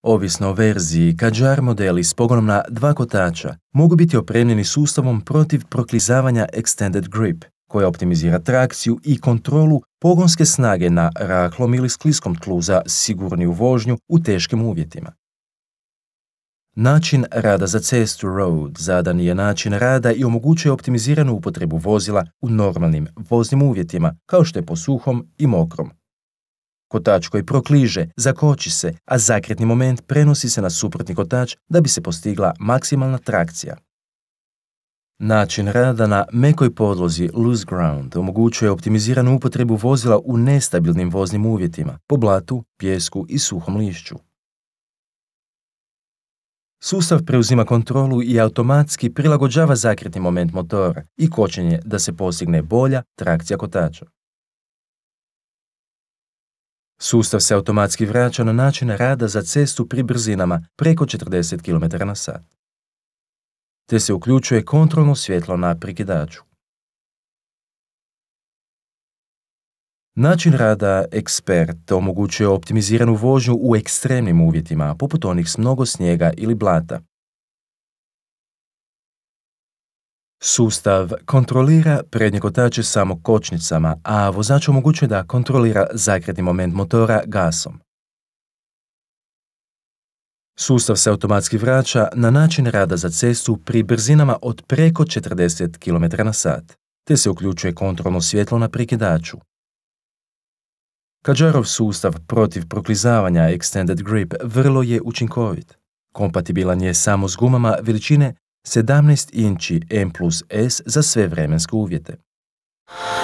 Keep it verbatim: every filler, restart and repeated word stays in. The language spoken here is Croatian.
Ovisno o verziji, Kadjar modeli s pogonom na dva kotača mogu biti opremljeni sustavom protiv proklizavanja Extended Grip, koja optimizira trakciju i kontrolu pogonske snage na rahlom ili skliskom tlu za sigurniju vožnju u teškim uvjetima. Način rada za cestu road zadan je način rada i omogućuje optimiziranu upotrebu vozila u normalnim voznim uvjetima, kao što je po suhom i mokrom. Kotač koji prokliže, zakoči se, a zakretni moment prenosi se na suprotni kotač da bi se postigla maksimalna trakcija. Način rada na mekoj podlozi loose ground omogućuje optimiziranu upotrebu vozila u nestabilnim voznim uvjetima, po blatu, pijesku i suhom lišću. Sustav preuzima kontrolu i automatski prilagođava zakretni moment motora i kočenje da se postigne bolja trakcija kotača. Sustav se automatski vraća na način rada za cestu pri brzinama preko četrdeset kilometara na sat. Te se uključuje kontrolno svjetlo na prekidaču. Način rada Expert omogućuje optimiziranu vožnju u ekstremnim uvjetima, poput onih s mnogo snijega ili blata. Sustav kontrolira prednje kotače samo kočnicama, a vozač omogućuje da kontrolira zakretni moment motora gasom. Sustav se automatski vraća na način rada za cestu pri brzinama od preko četrdeset kilometara na sat, te se uključuje kontrolno svjetlo na prekidaču. Kadjarov sustav protiv proklizavanja Extended Grip vrlo je učinkovit. Kompatibilan je samo s gumama veličine sedamnaest inči M plus S za sve vremenske uvjete.